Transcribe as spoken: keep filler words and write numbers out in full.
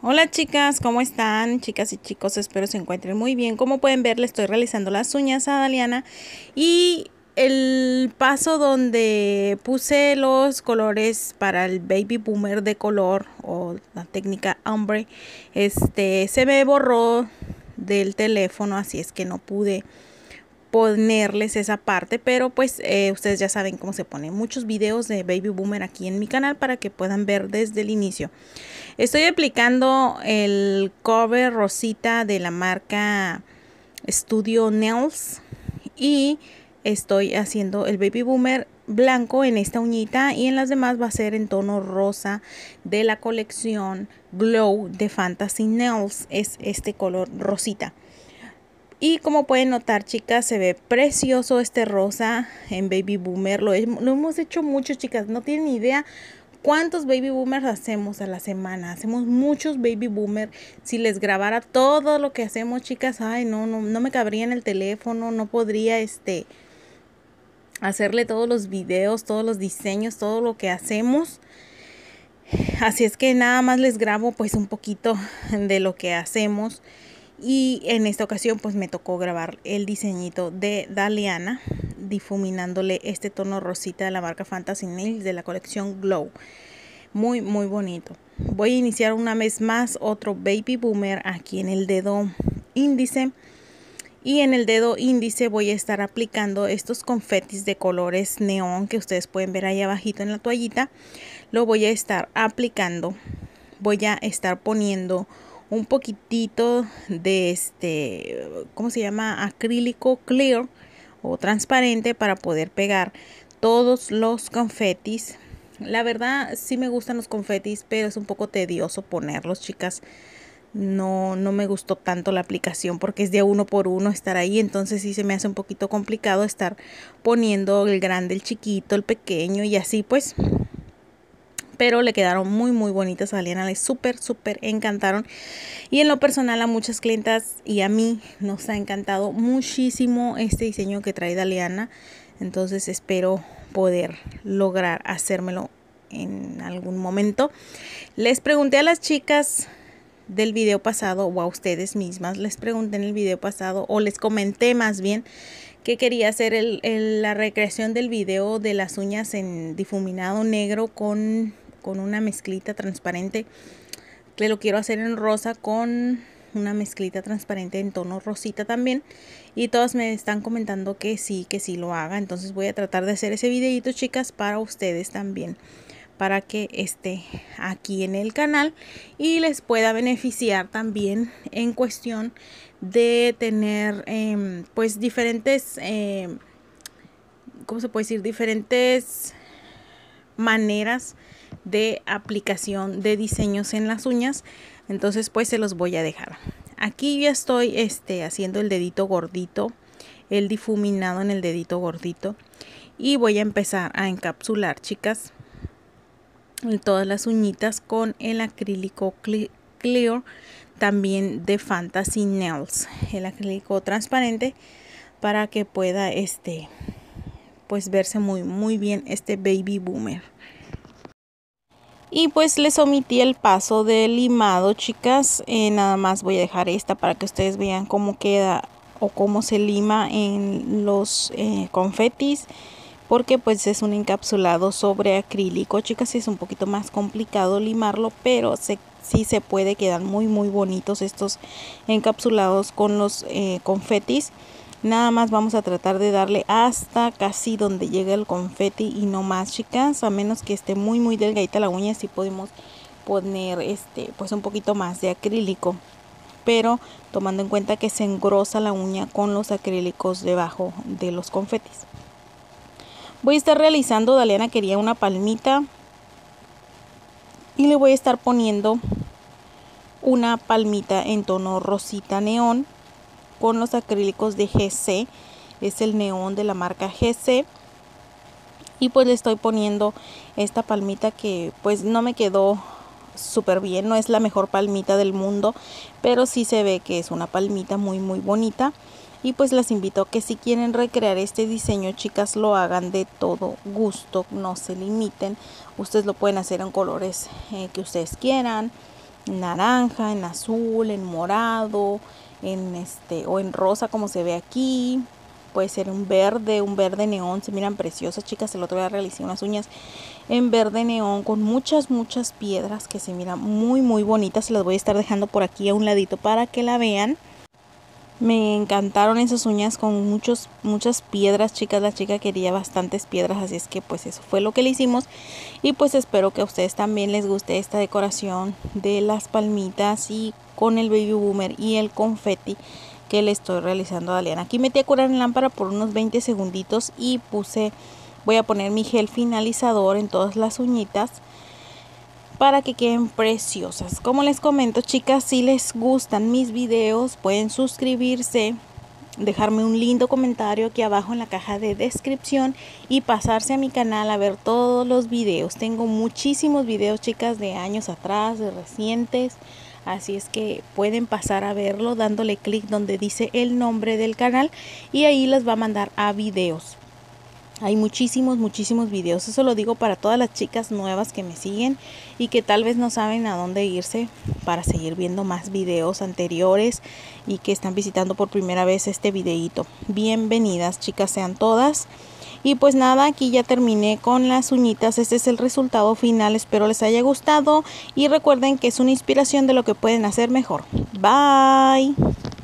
Hola chicas, ¿cómo están? Chicas y chicos, espero se encuentren muy bien. Como pueden ver, le estoy realizando las uñas a Daliana y el paso donde puse los colores para el baby boomer de color o la técnica ombre, este se me borró del teléfono, así es que no pude ponerles esa parte, pero pues eh, ustedes ya saben cómo se pone. Muchos videos de baby boomer aquí en mi canal para que puedan ver desde el inicio. Estoy aplicando el cover rosita de la marca Studio Nails y estoy haciendo el baby boomer blanco en esta uñita, y en las demás va a ser en tono rosa de la colección Glow de Fantasy Nails. Es este color rosita. Y como pueden notar, chicas, se ve precioso este rosa en baby boomer. Lo, he, lo hemos hecho mucho, chicas. No tienen idea cuántos baby boomers hacemos a la semana. Hacemos muchos baby boomers. Si les grabara todo lo que hacemos, chicas, ay, no, no, no me cabría en el teléfono. No podría este hacerle todos los videos, todos los diseños, todo lo que hacemos. Así es que nada más les grabo pues un poquito de lo que hacemos. Y en esta ocasión pues me tocó grabar el diseñito de Daliana, difuminándole este tono rosita de la marca Fantasy Nails de la colección Glow. Muy muy bonito. Voy a iniciar una vez más otro baby boomer aquí en el dedo índice. Y en el dedo índice voy a estar aplicando estos confetis de colores neón que ustedes pueden ver ahí abajito en la toallita. Lo voy a estar aplicando. Voy a estar poniendo un poquitito de este, ¿cómo se llama? Acrílico clear o transparente para poder pegar todos los confetis. La verdad sí me gustan los confetis, pero es un poco tedioso ponerlos, chicas. No, no me gustó tanto la aplicación porque es de uno por uno estar ahí, entonces sí se me hace un poquito complicado estar poniendo el grande, el chiquito, el pequeño y así pues. Pero le quedaron muy muy bonitas a Daliana, les súper súper encantaron, y en lo personal a muchas clientas y a mí nos ha encantado muchísimo este diseño que trae Daliana. Entonces espero poder lograr hacérmelo en algún momento. Les pregunté a las chicas del video pasado, o a ustedes mismas les pregunté en el video pasado, o les comenté más bien, que quería hacer el, el, la recreación del video de las uñas en difuminado negro con, con una mezclita transparente, que lo quiero hacer en rosa con una mezclita transparente en tono rosita también, y todas me están comentando que sí, que sí lo haga. Entonces voy a tratar de hacer ese videito, chicas, para ustedes también, para que esté aquí en el canal y les pueda beneficiar también en cuestión de tener eh, pues diferentes eh, ¿cómo se puede decir? Diferentes maneras de aplicación de diseños en las uñas. Entonces pues se los voy a dejar. Aquí ya estoy este, haciendo el dedito gordito, el difuminado en el dedito gordito, y voy a empezar a encapsular, chicas, todas las uñitas con el acrílico clear también de Fantasy Nails, el acrílico transparente, para que pueda este pues verse muy muy bien este baby boomer. Y pues les omití el paso de limado, chicas. Eh, nada más voy a dejar esta para que ustedes vean cómo queda o cómo se lima en los eh, confetis, porque pues es un encapsulado sobre acrílico, chicas. Es un poquito más complicado limarlo, pero se, sí se puede, quedar muy muy bonitos estos encapsulados con los eh, confetis. Nada más vamos a tratar de darle hasta casi donde llega el confeti y no más, chicas, a menos que esté muy muy delgadita la uña. Si podemos poner este pues un poquito más de acrílico, pero tomando en cuenta que se engrosa la uña con los acrílicos debajo de los confetis. Voy a estar realizando, Daliana quería una palmita, y le voy a estar poniendo una palmita en tono rosita neón con los acrílicos de G C. Es el neón de la marca G C, y pues le estoy poniendo esta palmita que pues no me quedó súper bien, no es la mejor palmita del mundo, pero sí se ve que es una palmita muy muy bonita. Y pues las invito a que si quieren recrear este diseño, chicas, lo hagan de todo gusto, no se limiten. Ustedes lo pueden hacer en colores eh, que ustedes quieran, naranja, en azul, en morado, en este o en rosa como se ve aquí. Puede ser un verde, un verde neón, se miran preciosas, chicas. El otro día realicé unas uñas en verde neón con muchas, muchas piedras que se miran muy, muy bonitas. Se las voy a estar dejando por aquí a un ladito para que la vean. Me encantaron esas uñas con muchos, muchas piedras, chicas. La chica quería bastantes piedras, así es que pues eso fue lo que le hicimos. Y pues espero que a ustedes también les guste esta decoración de las palmitas y con el baby boomer y el confeti que le estoy realizando a Daliana. Aquí metí a curar en lámpara por unos veinte segunditos y puse, voy a poner mi gel finalizador en todas las uñitas para que queden preciosas. Como les comento, chicas, si les gustan mis videos pueden suscribirse, dejarme un lindo comentario aquí abajo en la caja de descripción y pasarse a mi canal a ver todos los videos. Tengo muchísimos videos, chicas, de años atrás, de recientes, así es que pueden pasar a verlo dándole clic donde dice el nombre del canal y ahí les va a mandar a videos. Hay muchísimos, muchísimos videos. Eso lo digo para todas las chicas nuevas que me siguen y que tal vez no saben a dónde irse para seguir viendo más videos anteriores y que están visitando por primera vez este videito. Bienvenidas, chicas, sean todas. Y pues nada, aquí ya terminé con las uñitas. Este es el resultado final. Espero les haya gustado y recuerden que es una inspiración de lo que pueden hacer mejor. Bye.